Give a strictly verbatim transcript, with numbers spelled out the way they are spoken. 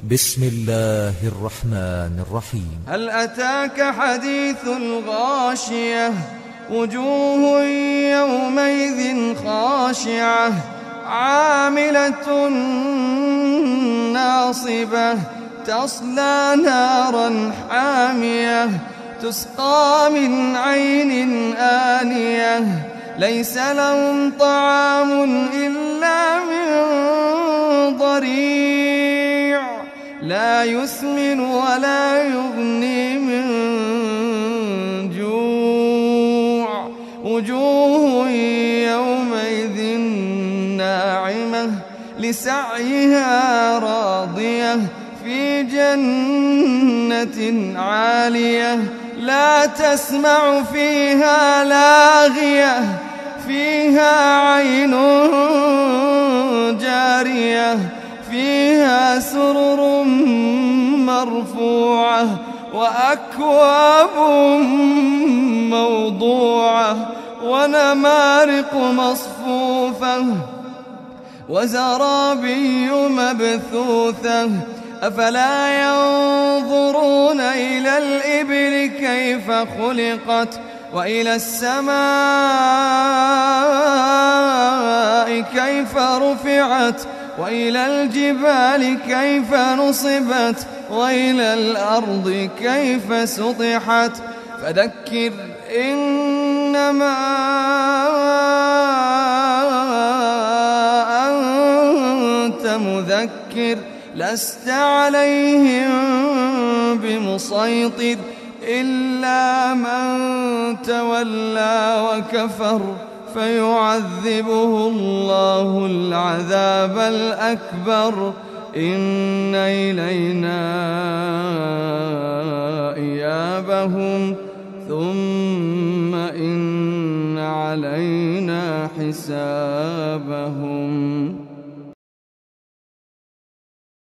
بسم الله الرحمن الرحيم. هل أتاك حديث الغاشية وجوه يومئذ خاشعة عاملة ناصبة تصلى نارا حامية تسقى من عين آنية ليس لهم طعام إلا من ضريع لا يسمن ولا يغني من جوع وجوه يومئذ ناعمة لسعيها راضية في جنة عالية لا تسمع فيها لاغية فيها عين جارية فيها سرر مرفوعة وأكواب موضوعة ونمارق مصفوفة وزرابي مبثوثة أفلا ينظرون إلى الإبل كيف خلقت وإلى السماء كيف رفعت وإلى الجبال كيف نصبت وإلى الأرض كيف سطحت فذكر إنما أنت مذكر لست عليهم بمسيطر إلا من تولى وكفر فيعذبه الله العذاب الأكبر إن إلينا إيابهم ثم إن علينا حسابهم.